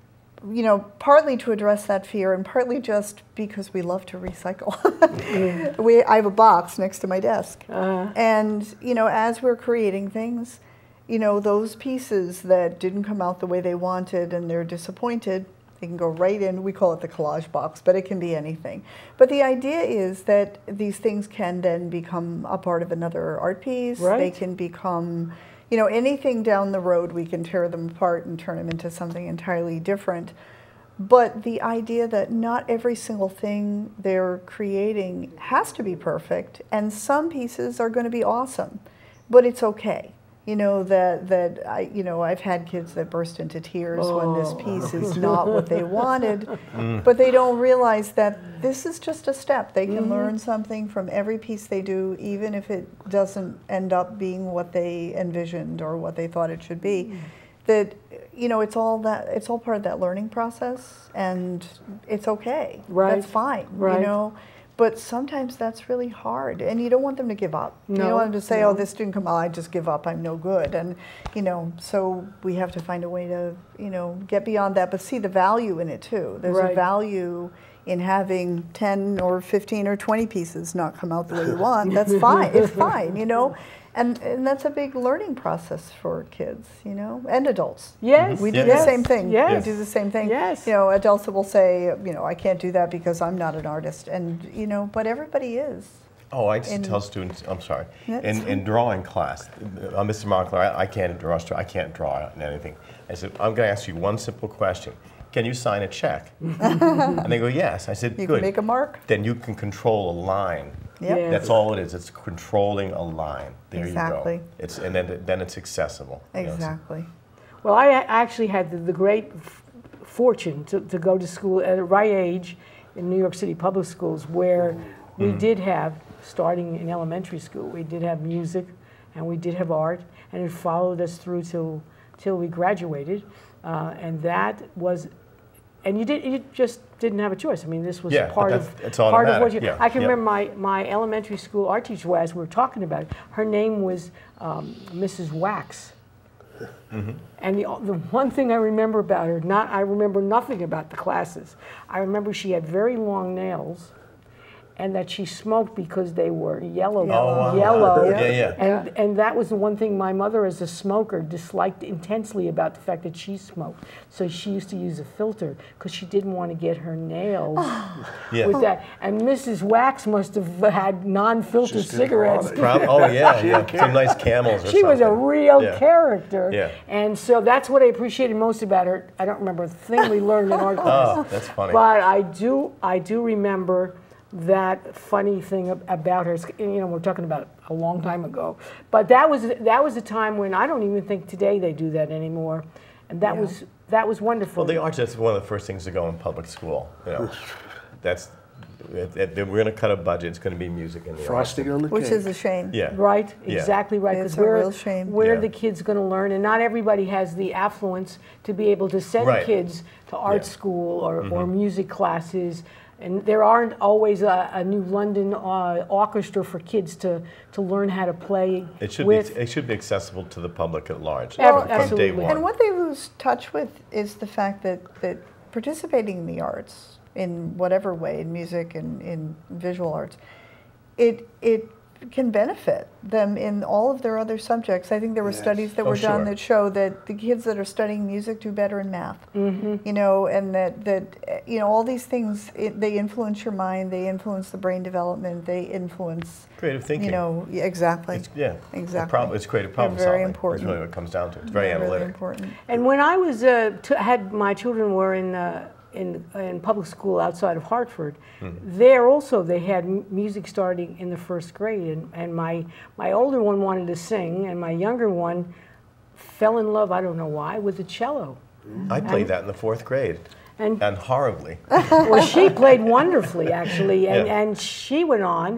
partly to address that fear and partly just because we love to recycle. I have a box next to my desk. And, as we're creating things, those pieces that didn't come out the way they wanted and they're disappointed, they can go right in. We call it the collage box, but it can be anything. But the idea is that these things can then become a part of another art piece. Right. They can become... anything down the road, we can tear them apart and turn them into something entirely different. But the idea that not every single thing they're creating has to be perfect, and some pieces are going to be awesome, but it's okay. I've had kids that burst into tears when this piece is not what they wanted, but they don't realize that this is just a step. They can learn something from every piece they do, even if it doesn't end up being what they envisioned or what they thought it should be. That it's all part of that learning process, and it's okay. Right. That's fine. Right. But sometimes that's really hard, and you don't want them to give up. You No, don't want them to say, no. "Oh, this didn't come out. I just give up. I'm no good." And so we have to find a way to get beyond that, but see the value in it too. There's Right. a value in having 10 or 15 or 20 pieces not come out the way you want. That's fine. It's fine. And that's a big learning process for kids, and adults. Yes. We do Yes. the same thing. Yes. We do the same thing. Yes. Adults will say, I can't do that because I'm not an artist. And, but everybody is. Oh, I used to tell students, I'm sorry, That's in fine. drawing class, Mr. Moncler, I can't draw anything. I said, I'm going to ask you one simple question. Can you sign a check? And they go, yes. I said, You good. can make a mark. Then you can control a line. Yep. Yeah. That's all it is. It's controlling a line. There Exactly. you go. And then it's accessible. Exactly. Well, I actually had the great fortune to go to school at a right age in New York City public schools, where we did have, starting in elementary school, we did have music and we did have art, and it followed us through till we graduated. And that was, and you just didn't have a choice. I mean, this was Yeah, part but of it's part of what automatic, you. yeah, I can yeah. remember my elementary school art teacher, as we were talking about it, her name was Mrs. Wax. And the one thing I remember about her, I remember nothing about the classes. I remember she had very long nails, and that she smoked because they were yellow. Yellow. Yellow. Yeah. And that was the one thing my mother, as a smoker, disliked intensely about the fact that she smoked. So she used to use a filter because she didn't want to get her nails Yeah. with that. And Mrs. Wax must have had non-filter Just didn't cigarettes. want it. Oh, yeah. Some nice Camels or She was a something. real Yeah. character. Yeah. And so that's what I appreciated most about her. I don't remember a thing we learned in art class. Oh, that's funny. But I do remember that funny thing about her. We're talking about a long time ago. But that was a time when I don't even think today they do that anymore. And that was wonderful. Well, the arts, that's one of the first things to go in public school. if we're going to cut a budget, it's going to be music and the Frosting on the Which cake. is a shame. Yeah. Right, Yeah. exactly right. It's 'Cause a real shame. Where Yeah. are the kids going to learn? And not everybody has the affluence to be able to send Right. kids to art Yeah. school or music classes. And there aren't always a new London orchestra for kids to learn how to play It should with. be accessible to the public at large Well, from day absolutely. one. And what they lose touch with is the fact that participating in the arts, in whatever way, in music and in visual arts, it can benefit them in all of their other subjects. I think there were Yes. studies that Oh, were done sure. that show that the kids that are studying music do better in math. You know, and that you know, all these things, they influence your mind, they influence the brain development, they influence Creative thinking. You know, exactly. Exactly. It's creative problem They're very solving. important. That's really what it comes down to. It's very They're really analytic. important. And when I was had my children were in public school outside of Hartford, there also they had music starting in the first grade, and my older one wanted to sing, and my younger one fell in love, I don't know why, with the cello. I played that in the 4th grade, And and horribly. well, she played wonderfully actually, Yeah. and she went on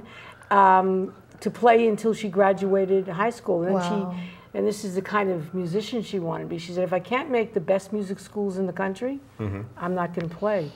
to play until she graduated high school, and then Wow. And this is the kind of musician she wanted to be. She said, if I can't make the best music schools in the country, I'm not going to play.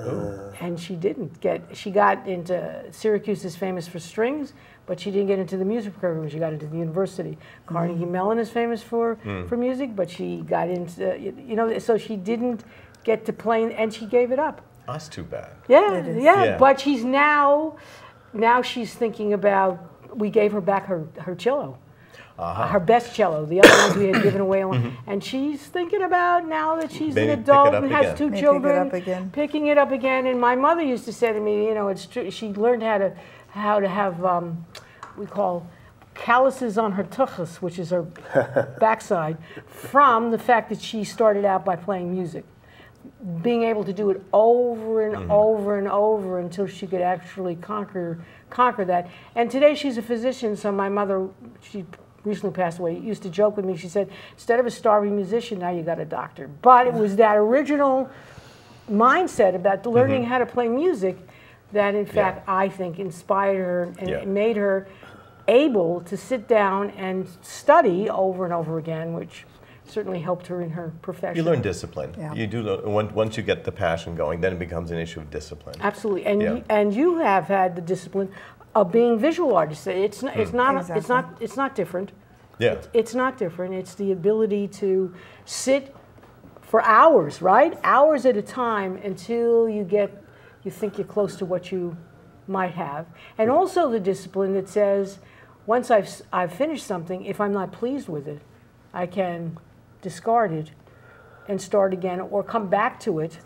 And she didn't get, she got into, Syracuse is famous for strings, but she didn't get into the music program. She got into the university. Carnegie Mellon is famous for music, but she got into, you know, so she didn't get to play, and she gave it up. That's too bad. Yeah, It is. yeah, but she's now she's thinking about, we gave her back her cello. Her best cello. The other ones we had given away, and she's thinking about now that she's Maybe an pick it adult up and has again. 2 Maybe children, pick it up again. picking it up again. And my mother used to say to me, you know, it's true. She learned how to have we call calluses on her tuchus, which is her backside, from the fact that she started out by playing music. Being able to do it over and over and over until she could actually conquer that. And today she's a physician, so my mother, she recently passed away, used to joke with me. She said, instead of a starving musician, now you got a doctor. But it was that original mindset about learning how to play music that, in fact, I think inspired her and made her able to sit down and study over and over again, which certainly helped her in her profession. You learn discipline. Yeah. You do. Once you get the passion going, then it becomes an issue of discipline. Absolutely, and Yeah. you have had the discipline of being visual artists. It's not Exactly. it's not different. Yeah. It's not different. It's the ability to sit for hours, right? Hours at a time until you think you're close to what you might have, and also the discipline that says, once I've finished something, if I'm not pleased with it, I can discard it and start again, or come back to it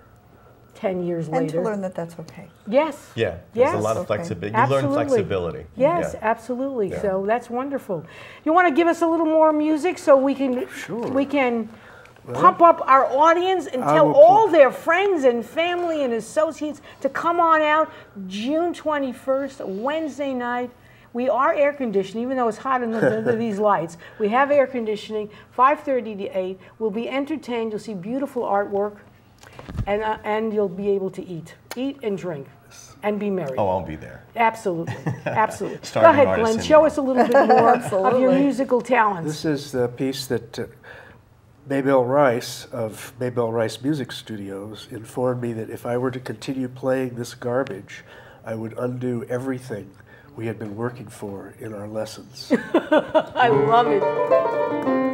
10 years later. And to learn that that's okay. Yes. Yeah. There's Yes. a lot of Okay. flexibility. You Absolutely. learn flexibility. Yes, Yeah. absolutely. Yeah. So that's wonderful. You want to give us a little more music so we can pump up our audience and I tell will all their friends and family and associates to come on out June 21st, Wednesday night. We are air conditioned, even though it's hot under these lights. We have air conditioning, 5:30 to 8. We'll be entertained. You'll see beautiful artwork, and you'll be able to eat and drink, and be merry. Oh, I'll be there. Absolutely, absolutely. Go Starving ahead, artist Glenn. syndrome. Show us a little bit more of your Absolutely. musical talents. This is the piece that Maybelle Rice of Maybelle Rice Music Studios informed me that if I were to continue playing this garbage, I would undo everything we had been working for in our lessons. I love it.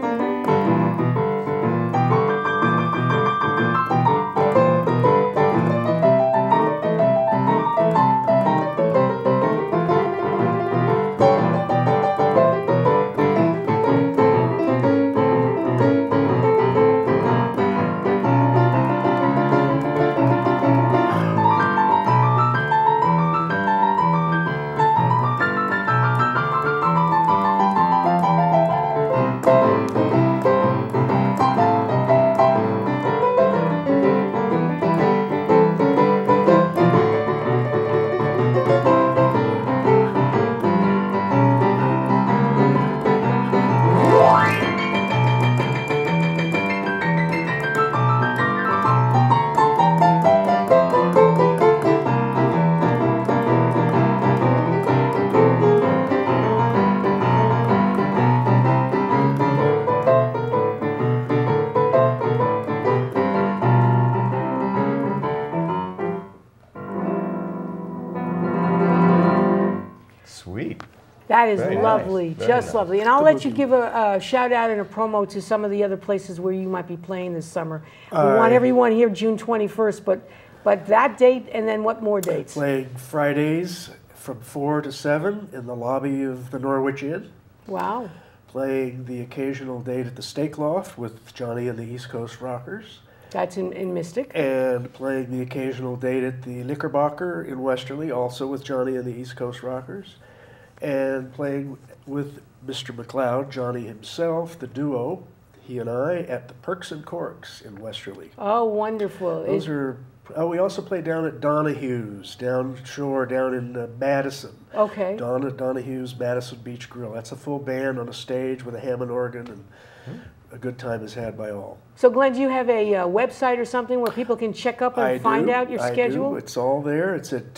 Sweet. That is Very lovely, nice. Very just nice. lovely. And I'll let you give a shout out and a promo to some of the other places where you might be playing this summer. We want everyone here June 21st, but that date, and then what more dates? Playing Fridays from 4 to 7 in the lobby of the Norwich Inn. Wow. Playing the occasional date at the Steak Loft with Johnny and the East Coast Rockers. That's in Mystic. And playing the occasional date at the Knickerbocker in Westerly, also with Johnny and the East Coast Rockers. And playing with Mr. McLeod, Johnny himself, the duo, he and I, at the Perks and Corks in Westerly. Oh, wonderful. Those are. Oh, we also play down at Donahue's, down shore, down in Madison. Okay. Donahue's Madison Beach Grill. That's a full band on a stage with a Hammond organ, and a good time is had by all. So, Glenn, do you have a website or something where people can check up and find out your schedule? I do. It's all there. It's at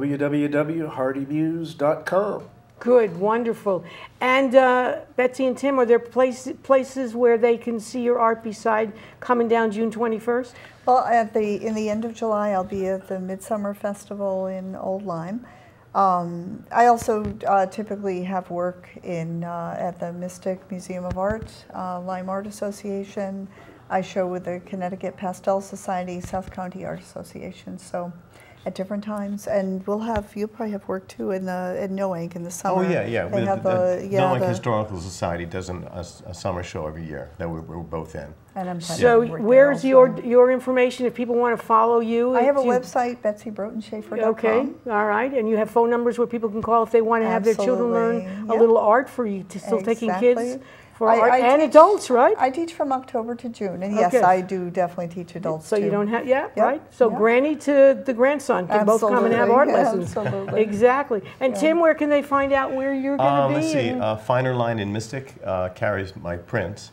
www.hardymuse.com. Good, wonderful. And Betsy and Tim, are there places where they can see your art beside coming down June 21st? Well, in the end of July, I'll be at the Midsummer Festival in Old Lyme. I also typically have work at the Mystic Museum of Art, Lyme Art Association. I show with the Connecticut Pastel Society, South County Art Association. So, at different times, and you'll probably have work too in Noank in the summer. Oh yeah. They have Noank Historical Society does a summer show every year that we're both in. And I'm so where's your information if people want to follow you? I have a website, BetsyBrotenSchaefer.com. Okay, all right, and you have phone numbers where people can call if they want to have their children learn a little art for you to still taking kids. For art and adults, right? I teach from October to June, and yes, I do definitely teach adults so too. you don't have, right? So granny to the grandson can both come and have art lessons. Absolutely. Exactly. And Tim, where can they find out where you're going to be? Let's see, Finer Line in Mystic carries my prints.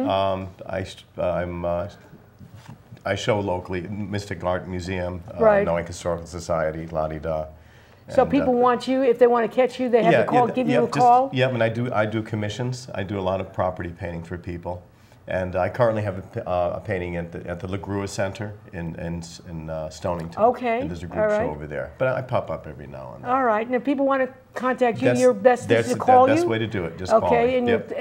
I show locally, Mystic Art Museum, Noank Historical Society, la-di-da. So people want you, if they want to catch you, they have to give you a call? Yeah, and I do commissions. I do a lot of property painting for people. And I currently have a painting at the LaGrua Center in Stonington. Okay. And there's a group show over there. But I pop up every now and then. All right. And if people want to contact you, your best is to call you? That's the best way to do it. Just call me. Okay, and you're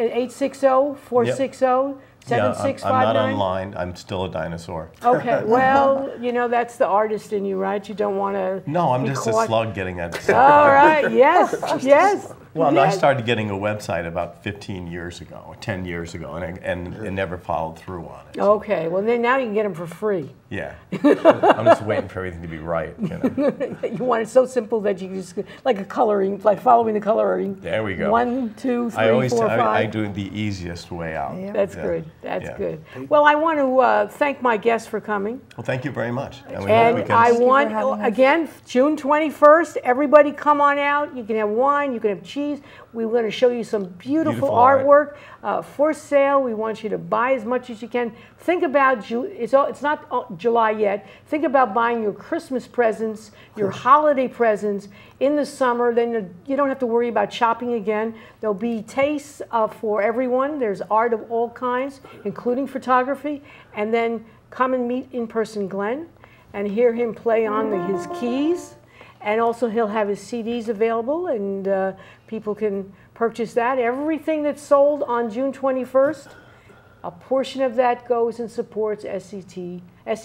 860-460-7659? I'm not online. I'm still a dinosaur. Okay. Well, that's the artist in you, right? You don't want to No, I'm just a slug getting at stuff. All right. Yes. Yes. Well, no, I started getting a website about 15 years ago, or 10 years ago, and never followed through on it. Okay, well then now you can get them for free. Yeah, I'm just waiting for everything to be right. You want it so simple that you just, like a coloring, like following the coloring. There we go. 1, 2, 3, 4, 5. I do the easiest way out. Yeah. That's good. That's good. Well, I want to thank my guests for coming. Well, thank you very much. And I want, again, June 21st, everybody come on out. You can have wine, you can have cheese. We're going to show you some beautiful artwork for sale. We want you to buy as much as you can. Think about, it's not July yet. Think about buying your Christmas presents, your holiday presents in the summer. Then you don't have to worry about shopping again. There'll be tastes for everyone. There's art of all kinds, including photography. And then come and meet in person Glenn and hear him play on his keys. And also he'll have his CDs available, and people can purchase that. Everything that's sold on June 21st, a portion of that goes and supports SEC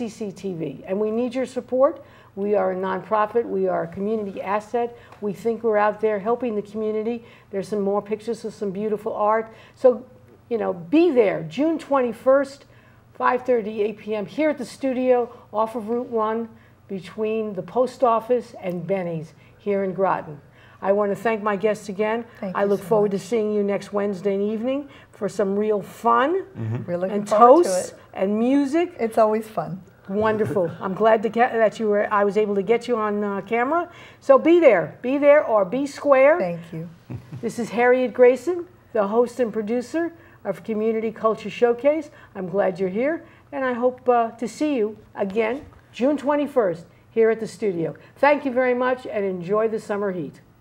TV. And we need your support. We are a nonprofit. We are a community asset. We think we're out there helping the community. There's some more pictures of some beautiful art. So, be there June 21st, 5:30 to 8 p.m. here at the studio off of Route 1. Between the post office and Benny's here in Groton. I want to thank my guests again. I look forward to seeing you next Wednesday evening for some real fun and toasts and music. It's always fun. Wonderful. I'm glad that I was able to get you on camera. So be there or be square. Thank you. This is Harriet Grayson, the host and producer of Community Culture Showcase. I'm glad you're here, and I hope to see you again June 21st, here at the studio. Thank you very much, and enjoy the summer heat.